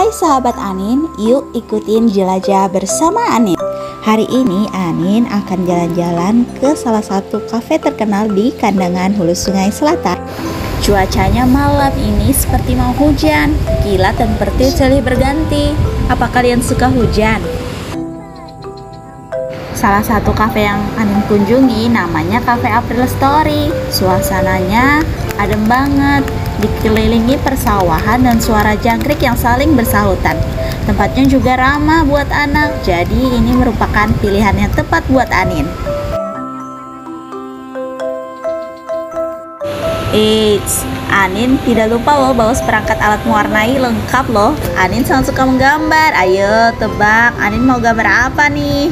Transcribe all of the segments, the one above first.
Hai sahabat Anin, yuk ikutin jelajah bersama Anin. Hari ini Anin akan jalan-jalan ke salah satu kafe terkenal di Kandangan Hulu Sungai Selatan. Cuacanya malam ini seperti mau hujan, kilat dan petir silih berganti. Apa kalian suka hujan? Salah satu kafe yang Anin kunjungi namanya Cafe April Story. Suasananya adem banget, dikelilingi persawahan dan suara jangkrik yang saling bersahutan. Tempatnya juga ramah buat anak, jadi ini merupakan pilihan yang tepat buat Anin. Eits, Anin tidak lupa loh bawa seperangkat alat mewarnai lengkap loh. Anin sangat suka menggambar. Ayo tebak, Anin mau gambar apa nih?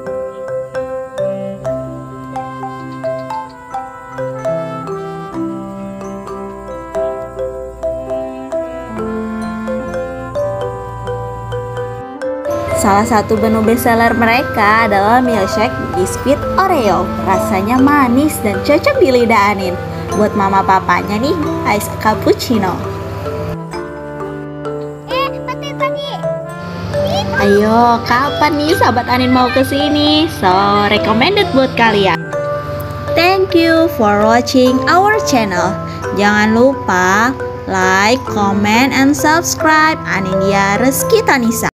Salah satu menu bestseller mereka adalah milkshake biskuit Oreo. Rasanya manis dan cocok di lidah Anin. Buat mama papanya nih, ice cappuccino. Ayo, kapan nih sahabat Anin mau kesini? So, recommended buat kalian. Thank you for watching our channel. Jangan lupa like, comment, and subscribe. Anindya Reski Tanisa.